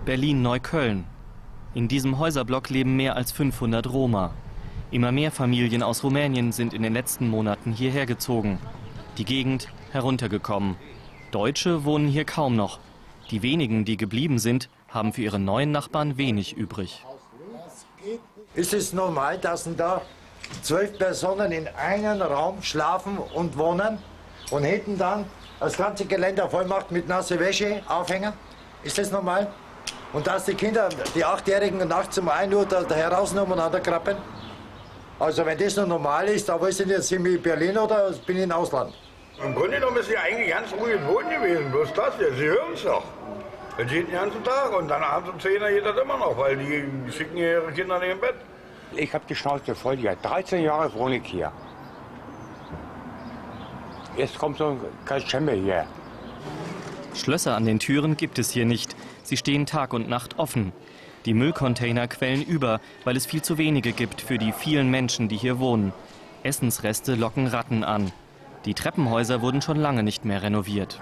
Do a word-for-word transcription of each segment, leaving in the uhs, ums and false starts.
Berlin-Neukölln. In diesem Häuserblock leben mehr als fünfhundert Roma. Immer mehr Familien aus Rumänien sind in den letzten Monaten hierher gezogen. Die Gegend heruntergekommen. Deutsche wohnen hier kaum noch. Die wenigen, die geblieben sind, haben für ihre neuen Nachbarn wenig übrig. Ist es normal, dass da zwölf Personen in einem Raum schlafen und wohnen und hinten dann das ganze Geländer voll macht mit nasse Wäsche, Aufhänger? Ist das normal? Und dass die Kinder, die Achtjährigen, nachts um ein Uhr da, da heraus umeinander krabbeln? Also wenn das noch normal ist, aber sind jetzt sind wir in Berlin oder bin ich im Ausland? Im Grunde genommen ist sie eigentlich ganz ruhig wohnen gewesen, bloß das hier, Sie hören es doch. Das geht den ganzen Tag und dann abends um zehn Uhr geht das immer noch, weil die schicken ihre Kinder nicht im Bett. Ich habe die Schnauze voll, ja. dreizehn Jahre wohne ich hier. Jetzt kommt so ein Kaschemme hier. Schlösser an den Türen gibt es hier nicht. Sie stehen Tag und Nacht offen. Die Müllcontainer quellen über, weil es viel zu wenige gibt für die vielen Menschen, die hier wohnen. Essensreste locken Ratten an. Die Treppenhäuser wurden schon lange nicht mehr renoviert.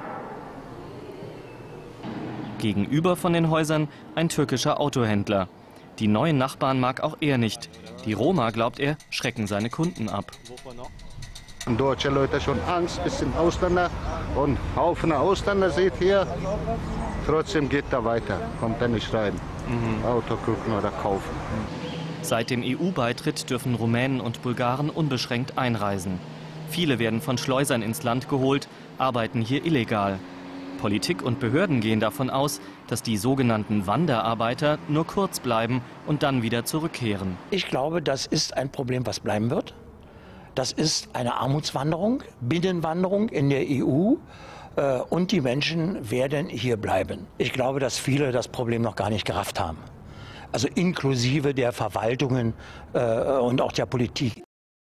Gegenüber von den Häusern ein türkischer Autohändler. Die neuen Nachbarn mag auch er nicht. Die Roma, glaubt er, schrecken seine Kunden ab. Deutsche Leute schon Angst, bisschen Ausländer und Haufen Ausländer seht ihr. Trotzdem geht da weiter, kommt er nicht rein. Mhm. Auto gucken oder kaufen. Seit dem E U-Beitritt dürfen Rumänen und Bulgaren unbeschränkt einreisen. Viele werden von Schleusern ins Land geholt, arbeiten hier illegal. Politik und Behörden gehen davon aus, dass die sogenannten Wanderarbeiter nur kurz bleiben und dann wieder zurückkehren. Ich glaube, das ist ein Problem, was bleiben wird. Das ist eine Armutswanderung, Binnenwanderung in der E U. Äh, und die Menschen werden hier bleiben. Ich glaube, dass viele das Problem noch gar nicht gerafft haben. Also inklusive der Verwaltungen äh, und auch der Politik.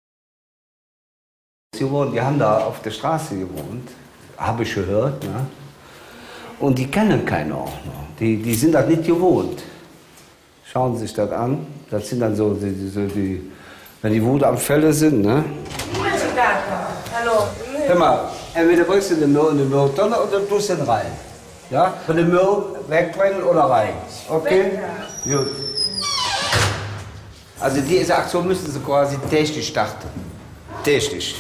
Sie wurden, die haben da auf der Straße gewohnt, habe ich gehört. Ne? Und die kennen keine Ordnung. Die, die sind das nicht gewohnt. Schauen Sie sich das an. Das sind dann so, die, die, die, wenn die Wutanfälle sind. Ne? Hallo. Hör mal, entweder bringst du den Müll in die Mülltonne oder tust den rein. Ja? Von den Müll wegbringen oder rein. Okay? Gut. Also diese Aktion müssen Sie quasi täglich starten. Täglich.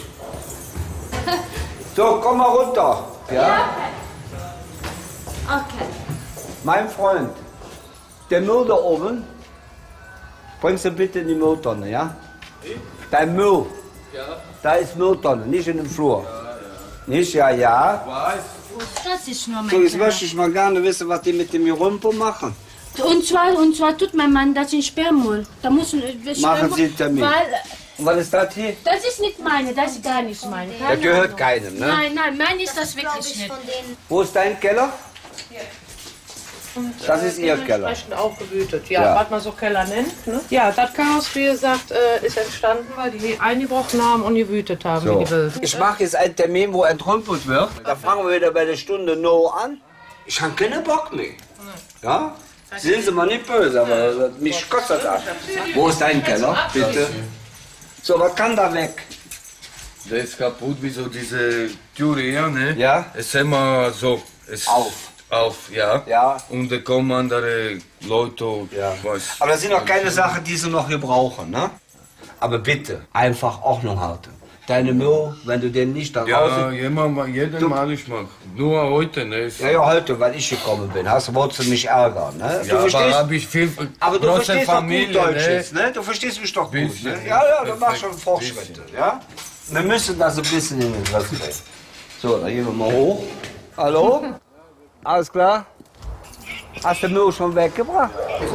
So, komm mal runter. Ja? Okay. Mein Freund, der Müll da oben, bringst du bitte in die Mülltonne, ja? Dein Müll. Ja. Da ist Mülltonne, nicht in dem Flur. Ja, ja. Nicht, ja, ja. Was? Das ist nur mein So, jetzt Keller. möchte ich mal gerne wissen, was die mit dem Gerümpel machen. Und zwar, und zwar tut mein Mann das in Sperrmüll. Da muss ein Machen Sie einen Termin. Weil, Und was ist das hier? das ist nicht meine, das ist gar nicht meine. Das gehört keinem, ne? Nein, nein, meine ist das wirklich nicht. Wo ist dein Keller? Hier. Und, das ist Ihr Keller. Entsprechend auch gewütet, ja, Ja. was man so Keller nennt. Ne? Ja, das Chaos, wie gesagt, äh, ist entstanden, weil die eingebrochen haben und gewütet haben. So. Wie die Wilden. Ich mache jetzt einen Termin, wo entrümpelt wird. Da fangen wir wieder bei der Stunde No an. Ich habe keinen Bock mehr. Ja? Sind Sie mal nicht böse, aber mich kostet das. Wo ist dein Keller, bitte? So, was kann da weg? Der ist kaputt, wie so diese Türe hier, ne? Ja. Es ist immer so. Es Auf. Auf, ja. Ja. Und da kommen andere Leute, Ja. was. Aber das sind noch keine Sachen, die Sie noch hier brauchen, ne? Aber bitte, einfach Ordnung halten. Deine Müll, wenn du den nicht da Ja, raus... immer, jeden Du- Mal ich mach. Nur heute, ne? Ja, ja, heute, weil ich gekommen bin, hast, wolltest du mich ärgern, ne? Du Ja, aber verstehst, hab ich viel aber du große verstehst Familie, doch gut Deutsch ne? jetzt, ne? Du verstehst mich doch gut, Bisschen, ne? Ja, ja, du perfekt, machst schon Fortschritte, ja? Wir müssen das ein bisschen in den Griff kriegen. So, dann gehen wir mal hoch. Hallo? Alles klar? Hast du den Müll schon weggebracht?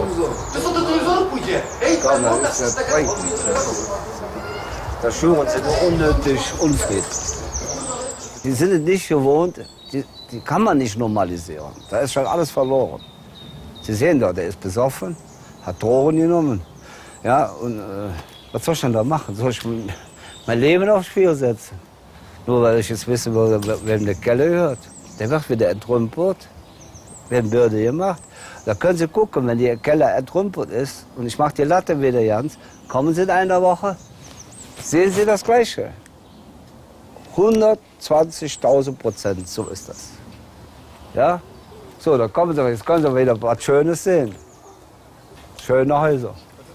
Komm, das ist ja bringt nichts. Da schüren sie nur unnötig Unfrieden. Die sind es nicht gewohnt, die, die kann man nicht normalisieren. Da ist schon alles verloren. Sie sehen doch, der ist besoffen, hat Drogen genommen. Ja, und äh, was soll ich denn da machen? Soll ich mein Leben aufs Spiel setzen? Nur weil ich jetzt wissen will, wem der Keller gehört. Der wird wieder entrümpelt, werden Bürde gemacht. Da können Sie gucken, wenn der Keller entrümpelt ist und ich mache die Latte wieder ganz, kommen Sie in einer Woche, sehen Sie das Gleiche. hundertzwanzigtausend Prozent, so ist das. Ja? So, da kommen Sie, jetzt können Sie wieder was Schönes sehen. Schöne Häuser.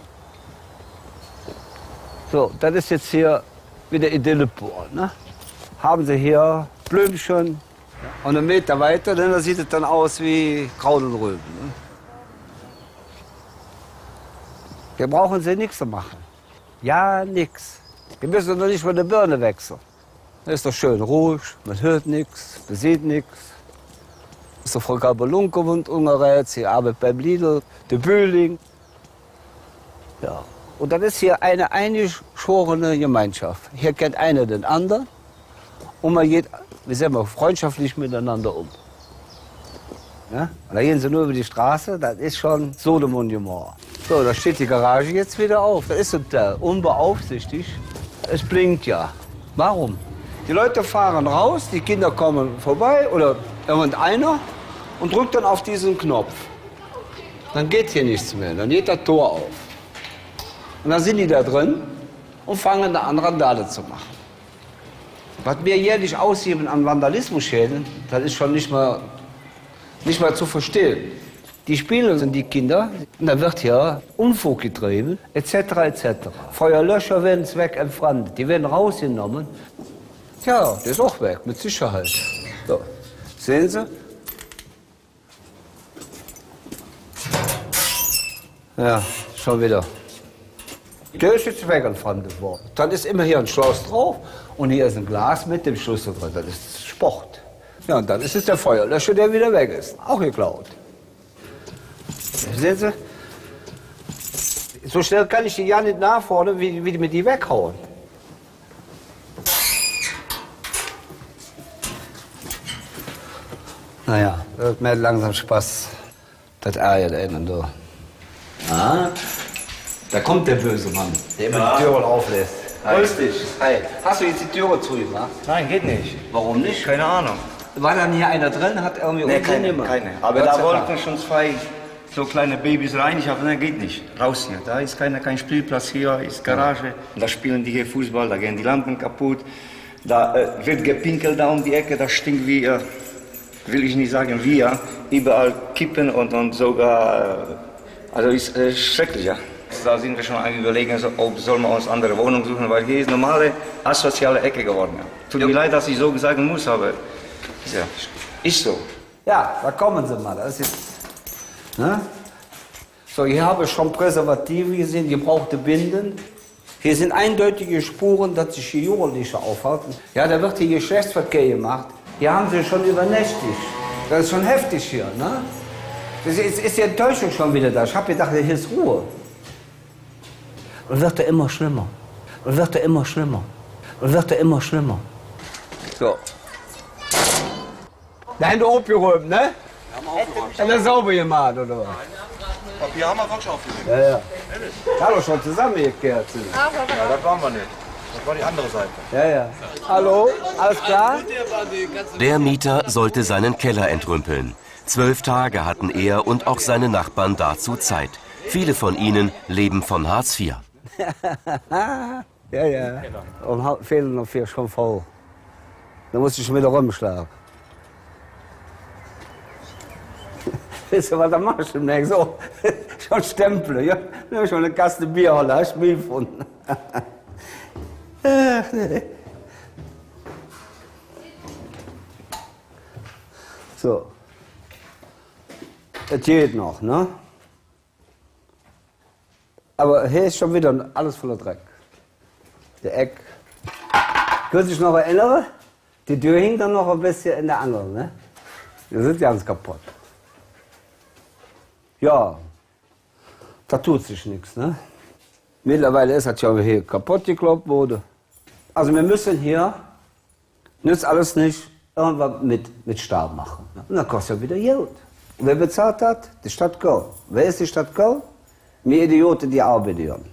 So, das ist jetzt hier wieder Idylle pur. Ne? Haben Sie hier Blümchen und einen Meter weiter, dann sieht es dann aus wie Kraut und Rüben. Ne? Hier brauchen Sie nichts zu machen. Ja, nix. Wir müssen doch nicht mal eine Birne wechseln. Das ist doch schön ruhig, man hört nichts, man sieht nichts. Ist doch Frau Gabelunke wohnt ungerät, sie arbeitet beim Lidl, der Bühling. Ja. Und das ist hier eine eingeschworene Gemeinschaft. Hier kennt einer den anderen und man geht, wie sagen wir, freundschaftlich miteinander um. Ja? Und da gehen sie nur über die Straße, das ist schon Sodom und Gomorra. So, da steht die Garage jetzt wieder auf. Das ist da unbeaufsichtigt. Es blinkt ja. Warum? Die Leute fahren raus, die Kinder kommen vorbei oder irgendeiner und drückt dann auf diesen Knopf. Dann geht hier nichts mehr, dann geht das Tor auf. Und dann sind die da drin und fangen da an, Randale zu machen. Was wir jährlich ausgeben an Vandalismusschäden, das ist schon nicht mal, nicht mal zu verstehen. Die Spiele sind die Kinder, und da wird hier Unfug getrieben, et cetera et cetera. Feuerlöscher werden zweckentfremdet, die werden rausgenommen. Tja, der ist auch weg, mit Sicherheit. So, sehen Sie? Ja, schon wieder. Der ist jetzt wegentfremdet worden. Dann ist immer hier ein Schloss drauf und hier ist ein Glas mit dem Schlüssel drin. Das ist Sport. Ja, und dann ist es der Feuerlöscher, der wieder weg ist. Auch geklaut. Sehen Sie? So schnell kann ich die ja nicht nachfordern, wie, wie die mit die weghauen. Naja, wird mir langsam Spaß. Das ärgert einen da. Ah, da kommt der böse Mann, der immer ja. die Türen auflässt. Grüß dich. Hi. Hast du jetzt die Türe zugemacht? Nein, geht nicht. Warum nicht? Keine Ahnung. War dann hier einer drin, hat irgendwie nee, keine, keine. Aber Gott da wollten schon zwei so kleine Babys rein. Ich habe, nein, geht nicht. Raus hier. Da ist keiner, kein Spielplatz hier, ist Garage. Und da spielen die hier Fußball, da gehen die Lampen kaputt. Da äh, wird gepinkelt da um die Ecke, das stinkt wie, äh, will ich nicht sagen wie, ja. Überall Kippen und, und sogar, äh, also ist äh, schrecklich, ja. Da sind wir schon am Überlegen, so, ob sollen wir uns andere Wohnungen suchen, weil hier ist eine normale asoziale Ecke geworden. Ja. Tut ja. mir leid, dass ich so sagen muss, aber ja, ist so. Ja, da kommen Sie mal. Das ist, ne? So, hier habe ich schon Präservative gesehen, gebrauchte Binden. Hier sind eindeutige Spuren, dass sich hier Jugendliche aufhalten. Ja, da wird hier Geschlechtsverkehr gemacht. Hier haben sie schon übernächtigt. Das ist schon heftig hier, ne? Das ist, ist die Enttäuschung schon wieder da. Ich habe gedacht, hier ist Ruhe. Und wird er immer schlimmer. Und wird er immer schlimmer. Und wird er immer schlimmer. So. Da haben wir aufgeräumt, ne? Haben wir sauber gemacht, oder was? Papier haben wir wirklich aufgelegt. Ja, ja. Hallo, schon zusammengekehrt. Ja, das waren wir nicht. Das war die andere Seite. Ja, ja. Hallo, alles klar? Der Mieter sollte seinen Keller entrümpeln. Zwölf Tage hatten er und auch seine Nachbarn dazu Zeit. Viele von ihnen leben von Hartz vier. Ja, ja. Um halb fehlen noch vier schon voll. Da musste ich schon wieder rumschlagen. Weißt du, was da machst du? So, schon Stempel, ja? Ich habe schon eine Kaste Bier, da hast du Müll gefunden. Ach, nee. So. Das geht noch, ne? Aber hier ist schon wieder alles voller Dreck. Der Eck. Können Sie sich noch erinnern? Die Tür hing dann noch ein bisschen in der anderen, ne? Die sind ganz kaputt. Ja, da tut sich nichts, ne? Mittlerweile ist das ja hier kaputt gekloppt wurde. Also wir müssen hier, nützt alles nicht, irgendwas mit, mit Stahl machen. Und dann kostet ja wieder Geld. Und wer bezahlt hat? Die Stadt Köln. Wer ist die Stadt Köln? Wir Idioten, die arbeiten.